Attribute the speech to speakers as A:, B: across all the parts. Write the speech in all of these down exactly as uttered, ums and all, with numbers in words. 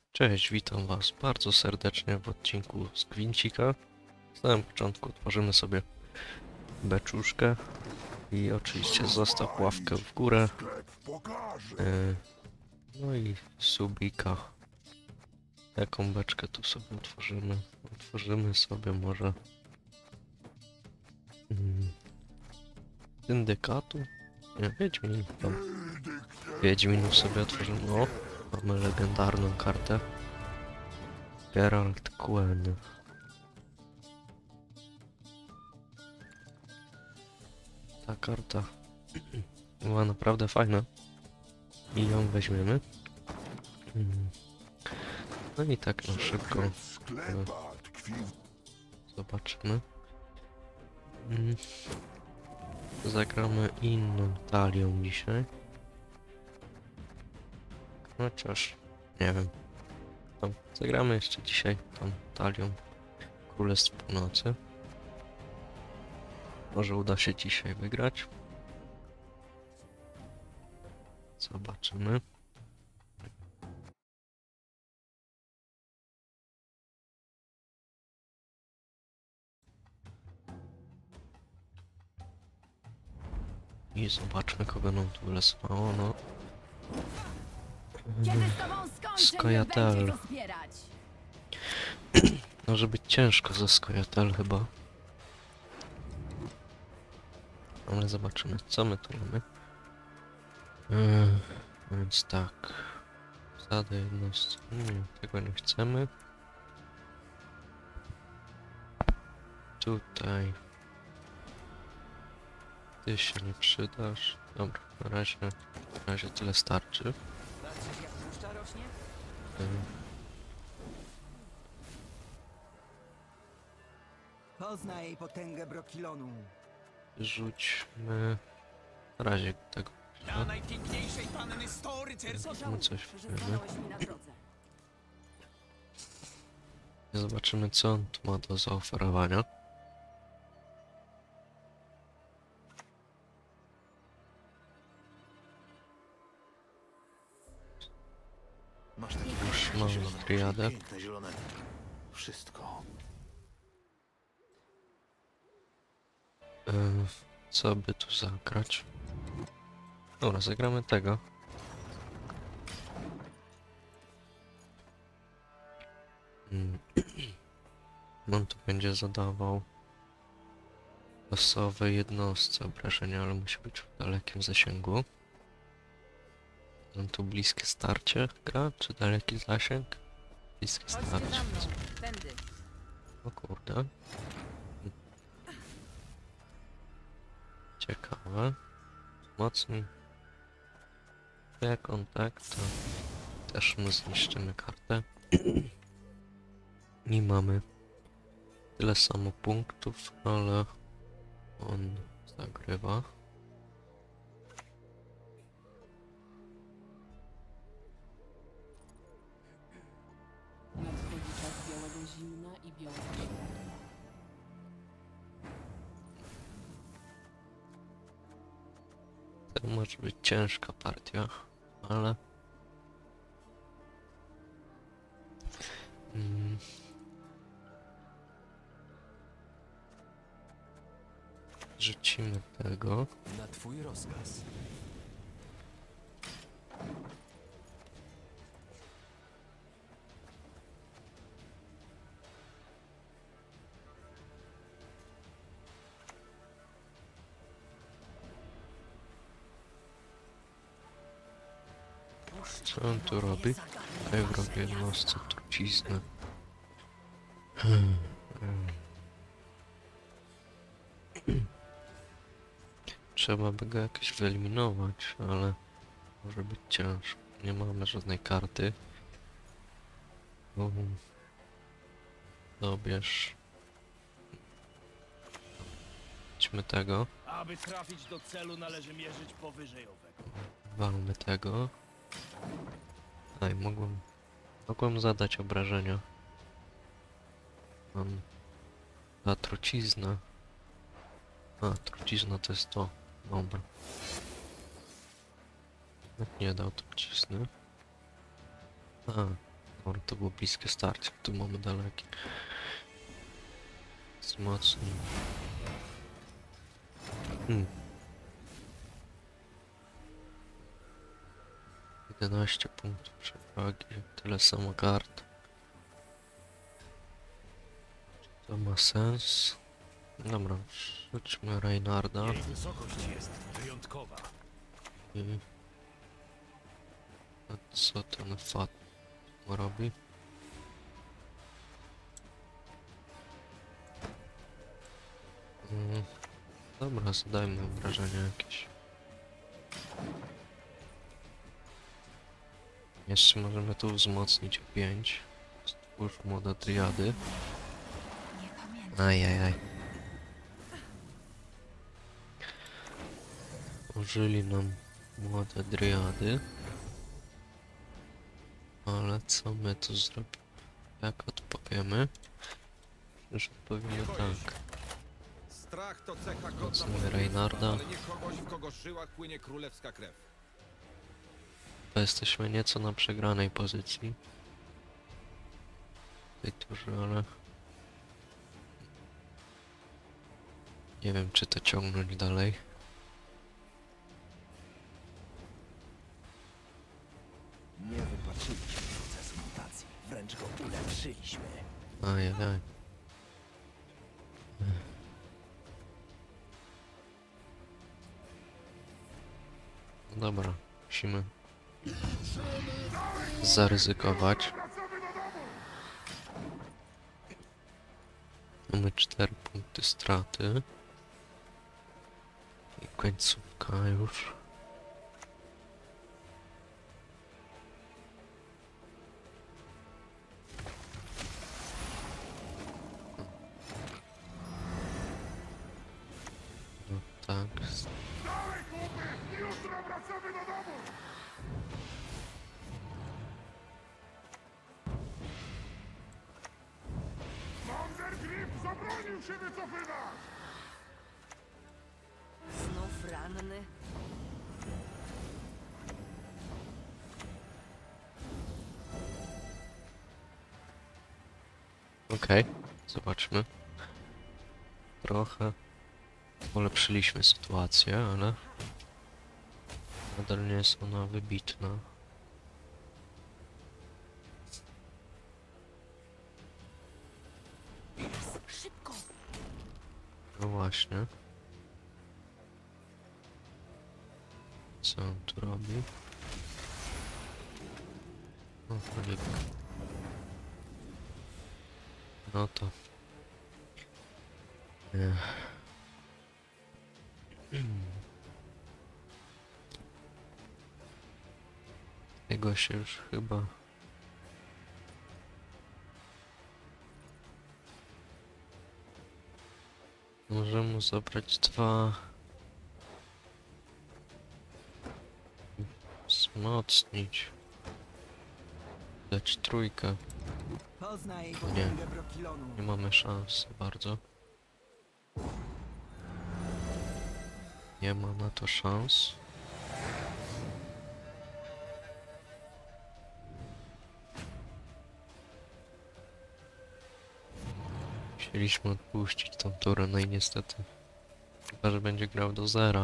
A: Cześć, witam Was bardzo serdecznie w odcinku z Gwincika. Na samym początku otworzymy sobie beczuszkę i oczywiście zostaw ławkę w górę. Yy, no i subika. Jaką beczkę tu sobie otworzymy? Otworzymy sobie może hmm, Syndykatu? Nie, Wiedźmin. Tam. Wiedźminów sobie otworzymy. O, mamy legendarną kartę. Geralt Quen. Ta karta była naprawdę fajna i ją weźmiemy. No i tak na szybko e, zobaczymy. Zagramy inną talią dzisiaj. Chociaż nie wiem. Tam, zagramy jeszcze dzisiaj tą talią Królestw Północy. Może uda się dzisiaj wygrać. Zobaczymy. I zobaczmy, kogo nam tu wylosowało. No. Skojatel. Może być ciężko ze Skojatel chyba. Ale zobaczymy, co my tu mamy. Yy, więc tak. Zasady jednostki. Nie, tego nie chcemy. Tutaj. Ty się nie przydasz. Dobra, na razie, na razie tyle starczy. Yy.
B: Poznaj potęgę Brokilonu.
A: Rzućmy na razie tego.
B: Dla najpiękniejszej panny sto rycerskich.
A: No coś wiemy. Zobaczymy, co on tu ma do zaoferowania.
C: Masz taki
A: Już mamy triadę.
C: piękne zielone. Wszystko.
A: Yy, co by tu zagrać? Dobra, zagramy tego. Mm. On tu będzie zadawał losowej jednostce obrażenia, ale musi być w dalekim zasięgu. On tu bliskie starcie gra, czy daleki zasięg? Bliskie starcie. O kurde. Ciekawe. Mocniej. Jak kontakt, to też mu zniszczymy kartę. Nie mamy tyle samo punktów, ale on zagrywa.
D: Nadchodzi czas białego zimna i białego światła.
A: To może być ciężka partia, ale mm. Rzucimy tego.
C: Na twój rozkaz.
A: Co on tu robi? Tutaj w robię jednostce truciznę. Hmm. Trzeba by go jakoś wyeliminować, ale może być ciężko. Nie mamy żadnej karty. Um. Dobierz. Idźmy tego.
E: Aby trafić do celu, należy mierzyć powyżej owego.
A: Walmy tego. Aj, mogłem... Mogłem zadać obrażenia. Mam... Ta trucizna. A, trucizna to jest to. Dobra. Nie dał trucizny. A, O, to było bliskie starcie, tu mamy dalekie. Wzmocnij. Hmm. jedenaście punktów przewagi, tyle samo kart. Czy to ma sens? Dobra, rzućmy Reynarda
E: Jej wysokość jest wyjątkowa.
A: i... A co ten Fat robi? Mm, dobra, zadajmy obrażenia jakieś. Jeszcze możemy tu wzmocnić o pięć. Stwórz młode triady. Ajajaj. Użyli nam młode driady. Ale co my tu zrobimy? Jak odpowiemy? Już odpowiemy tak.
F: Strach to cecha godna
A: Mocny
F: podróbstwa,
A: Reynarda.
F: ale nie kogoś, w kogo żyłach płynie królewska krew.
A: To jesteśmy nieco na przegranej pozycji. W tej turze, ale... Nie wiem, czy to ciągnąć dalej.
C: Nie wypaczyliśmy procesu mutacji, wręcz go ulepszyliśmy.
A: Ajajaj. No dobra, musimy zaryzykować. Mamy cztery punkty straty. I końcówka już. No tak.
G: Znów ranny.
A: Okej, zobaczmy. Trochę polepszyliśmy sytuację, ale nadal nie jest ona wybitna.
G: Szybko!
A: No właśnie. Co on tu robi? O, cholera. No to... Ech. Tego się już chyba... Możemy zabrać dwa... Wzmocnić. Dać trójkę.
B: Poznaj
A: Nie.
B: potęgę Brokilonu.
A: Nie mamy szans bardzo. Nie ma na to szans. Chcieliśmy odpuścić tą turę, no i niestety chyba, że będzie grał do zera.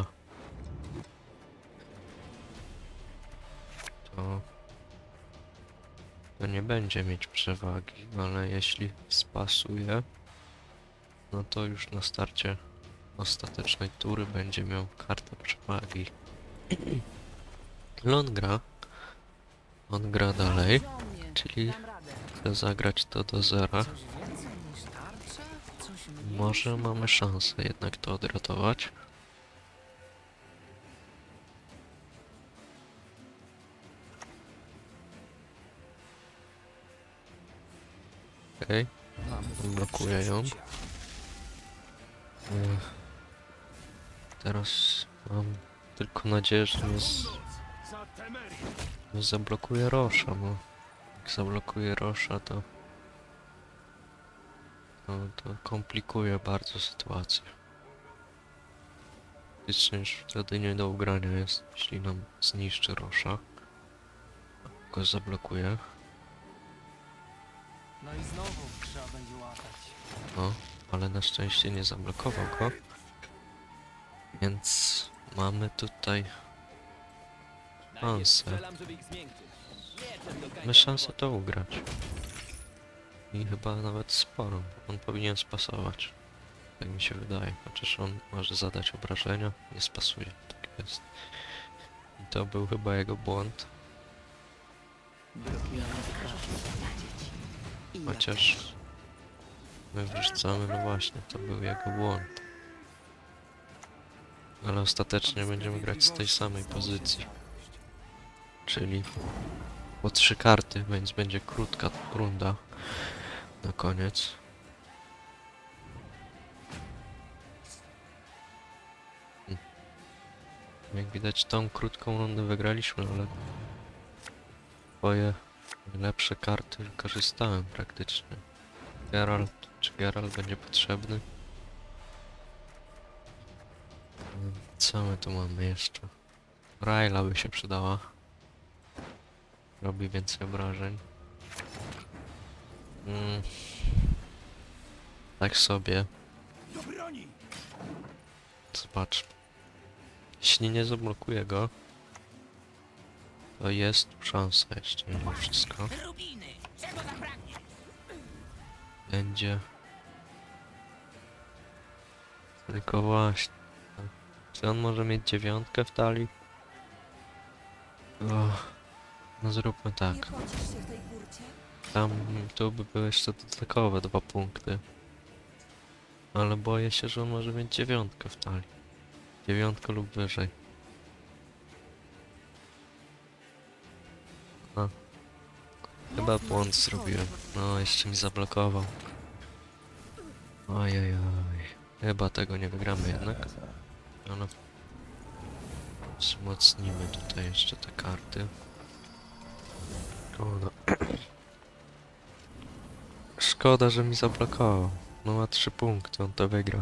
A: To... To nie będzie mieć przewagi, ale jeśli spasuje, no to już na starcie ostatecznej tury będzie miał kartę przewagi. Ale on gra. On gra dalej,
G: Żołnierz,
A: czyli
G: dam radę.
A: chce zagrać to do zera.
G: Coś więcej niż tarcza? Coś mniej?
A: Może mamy szansę jednak to odratować. Okej, okay. Blokuję ją. Ech. Teraz mam tylko nadzieję, że nie, z...
E: Za Temerię!
A: nie zablokuje Rosza, bo jak zablokuje Rosza, to... to... to komplikuje bardzo sytuację. Faktycznie już wtedy nie do ugrania jest, jeśli nam zniszczy Rosza. Go zablokuje.
B: No i znowu trzeba będzie łatać.
A: No, ale na szczęście nie zablokował go. Więc mamy tutaj szansę. Mamy szansę to ugrać. I chyba nawet sporo. On powinien spasować. Tak mi się wydaje. Chociaż on może zadać obrażenia. Nie spasuje. Tak jest. I to był chyba jego błąd. Chociaż my wrzucamy, no właśnie, to był jego błąd. Ale ostatecznie będziemy grać z tej samej pozycji. Czyli po trzy karty, więc będzie krótka runda na koniec. Hm. Jak widać, tą krótką rundę wygraliśmy, ale swoje najlepsze karty wykorzystałem praktycznie. Geralt, czy Geralt będzie potrzebny? Co my tu mamy jeszcze? Rayla by się przydała. Robi więcej obrażeń. Mm. Tak sobie. Zobacz. Jeśli nie zablokuję go, to jest szansa jeszcze mimo wszystko. Będzie. Tylko właśnie. Czy on może mieć dziewiątkę w talii? O, no zróbmy tak.
G: Nie pocisz się w tej burcie?
A: Tam tu by były jeszcze dodatkowe dwa punkty. Ale boję się, że on może mieć dziewiątkę w talii. Dziewiątkę lub wyżej. No. Chyba błąd zrobiłem. No, jeszcze mi zablokował. Ojej, chyba tego nie wygramy jednak. Ale wzmocnimy tutaj jeszcze te karty. O, no. Szkoda, że mi zablokował. No ma trzy punkty, on to wygra.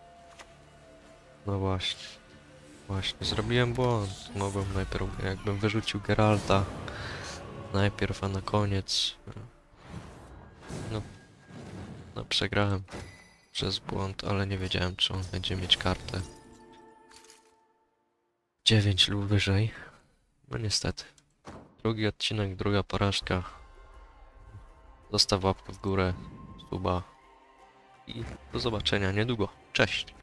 A: No właśnie. Właśnie, zrobiłem błąd. Mogłem najpierw, jakbym wyrzucił Geralta najpierw, a na koniec. No, no przegrałem przez błąd, ale nie wiedziałem, czy on będzie mieć kartę dziewięć lub wyżej. No niestety. Drugi odcinek, druga porażka. Zostaw łapkę w górę, suba i do zobaczenia niedługo. Cześć!